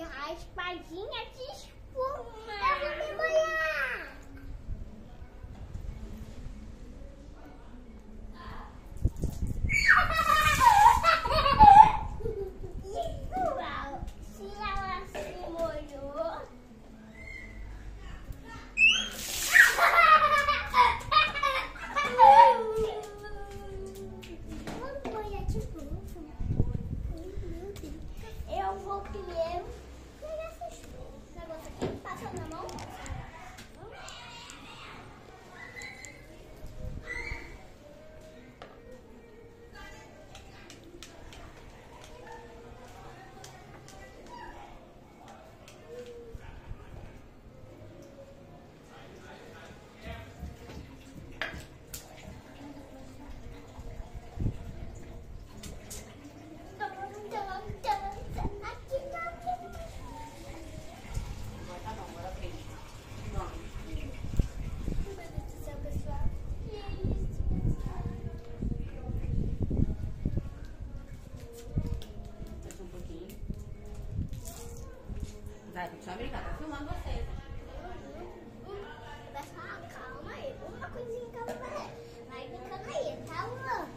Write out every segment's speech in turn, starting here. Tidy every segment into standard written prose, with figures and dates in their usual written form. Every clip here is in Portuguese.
a espadinha de espuma. Eu vou me molhar. Se ela se molhou. Vamos molhar de novo. Eu vou primeiro pegar esses negócios aqui, passa na mão. Vai, deixa eu brincar, tô filmando vocês. Pessoal, calma aí. Uma coisinha que eu vou fazer. Vai brincando aí, tá, Luan?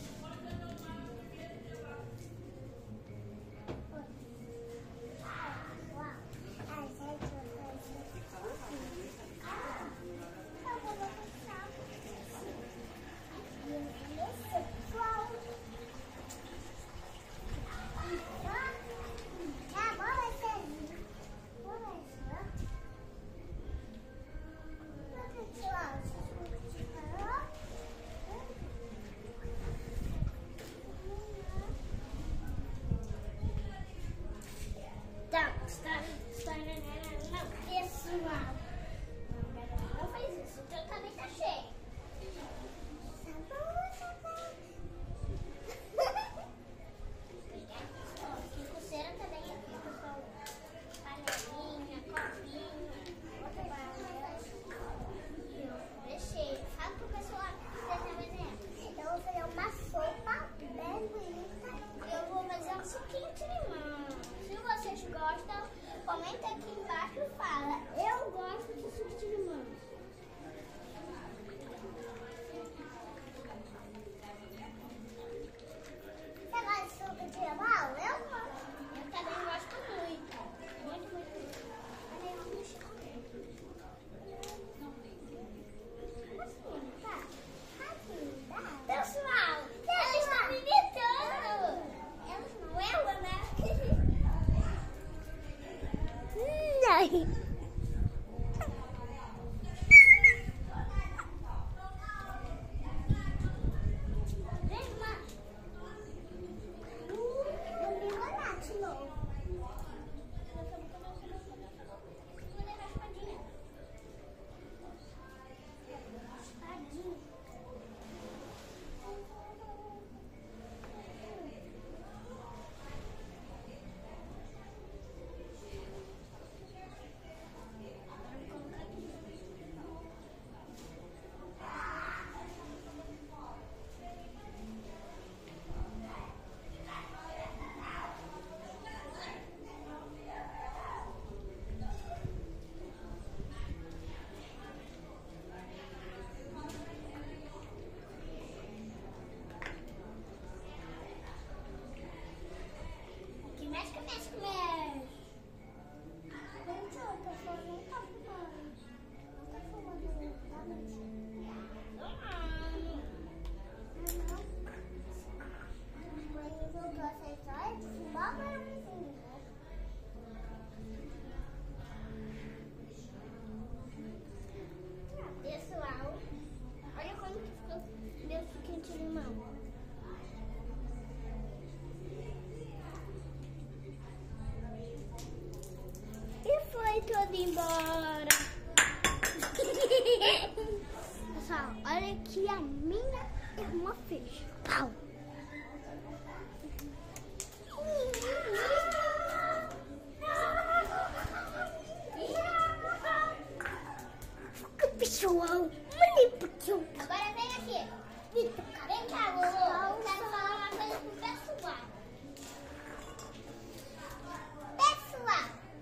Não, pessoal. Não faz isso, o teu também tá cheio. Que coceira também aqui, pessoal. Panelinha, copinho, outra panela. Deixei. Fala pro pessoal que você tá fazendo. Eu vou fazer uma sopa bem bonita. Eu vou fazer um suquinho de limão. Se vocês gostam, comenta aqui embaixo e fala. Eu gosto de suco de limão. Você gosta de suco de limão? Eu gosto. Eu também gosto muito. Muito, muito, muito. Pessoal, ela está me imitando. Ela não é ela, né? Não. Pessoal, olha como que ficou meu suquinho de limão. E foi tudo embora. Pessoal, olha o que a minha irmã fez. Pau. Pessoal, agora vem aqui. Vem cá, eu quero falar uma coisa pro pessoal. Pessoal,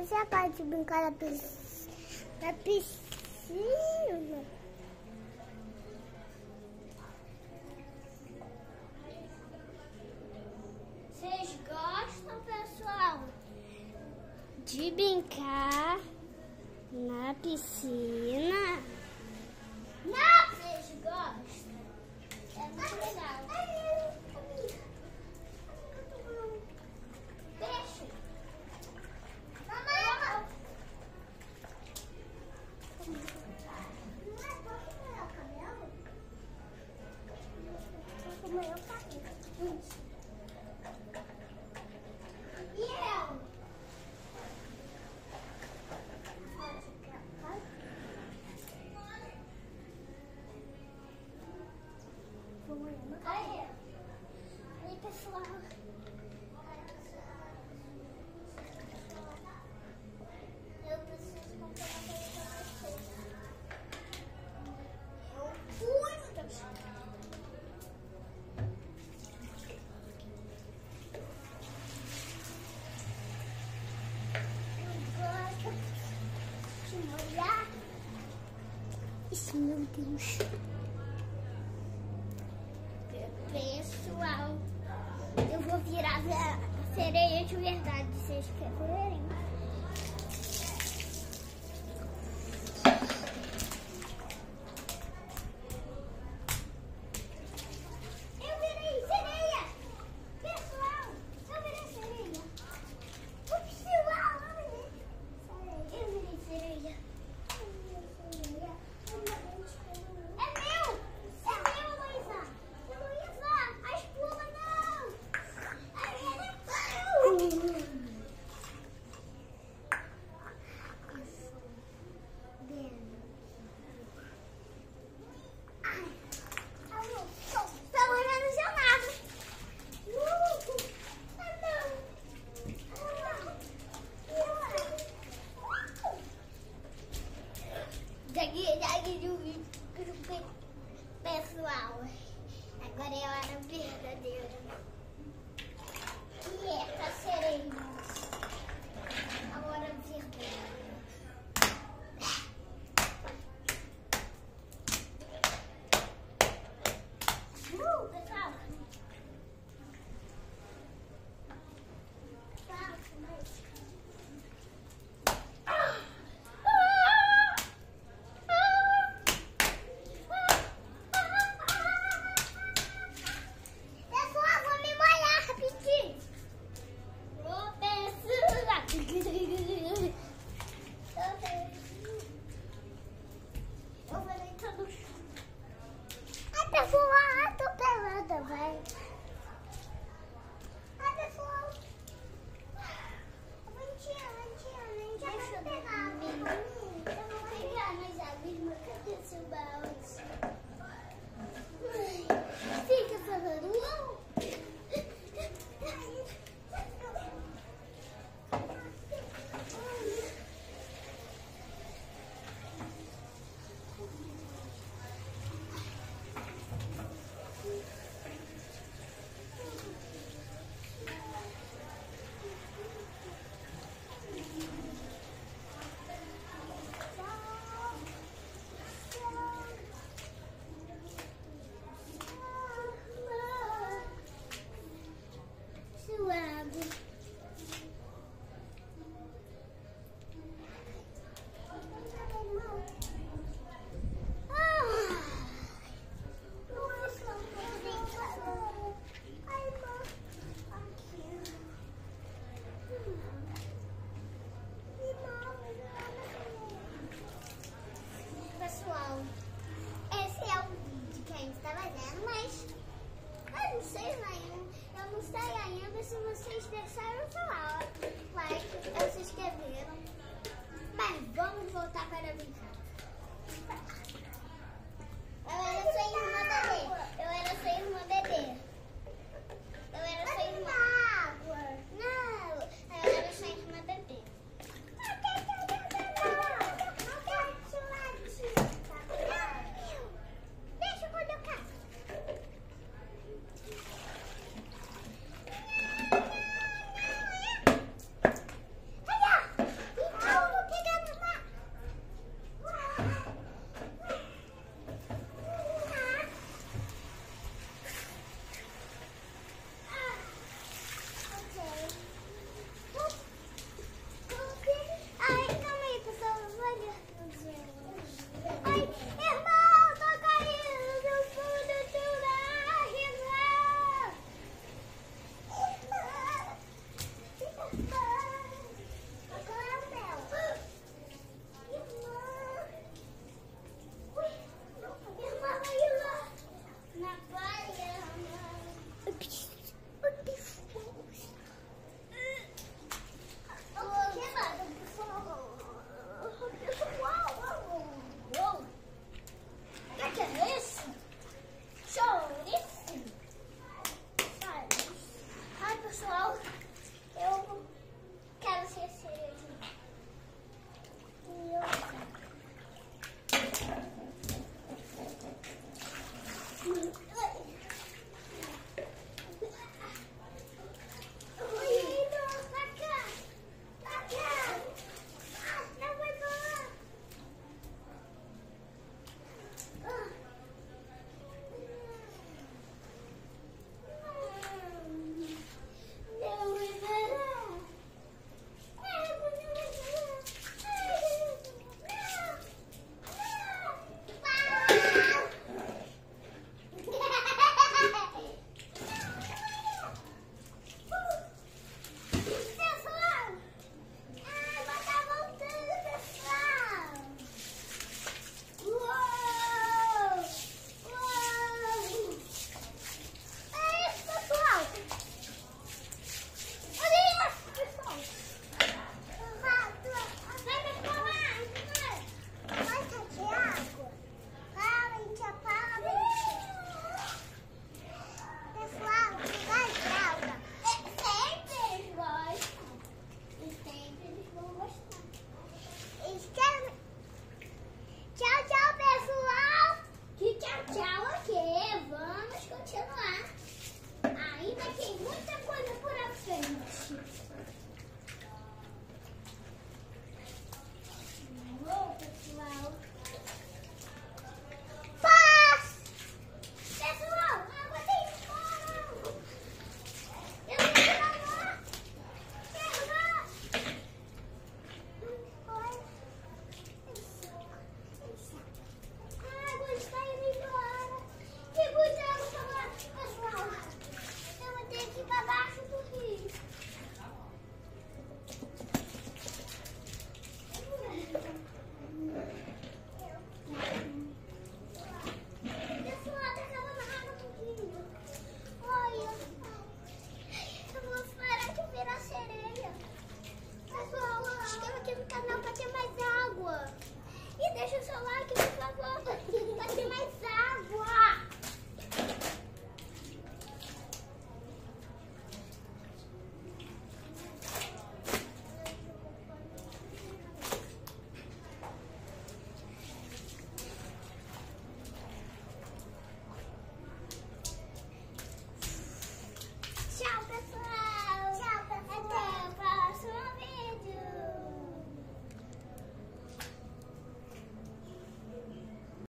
você gosta de brincar na piscina? Vocês gostam, pessoal, de brincar na piscina? Não! Vocês gostam? É muito legal. Peixe. Mamãe. Não é bom comer o cabelo? Vou comer o cabelo. E eu? Aí, pessoal. Eu preciso comprar uma coisa pra vocês. Eu fui, meu Deus. Eu gosto de molhar. Isso, meu Deus. Pessoal, eu vou virar sereia de verdade, vocês querem? Eu virei sereia! Pessoal, eu virei sereia! Pessoal, eu virei sereia! É meu! É meu, Luísa! Luísa! A espuma não! canal pra ter mais água. E deixa o seu like, por favor, pra ter mais água.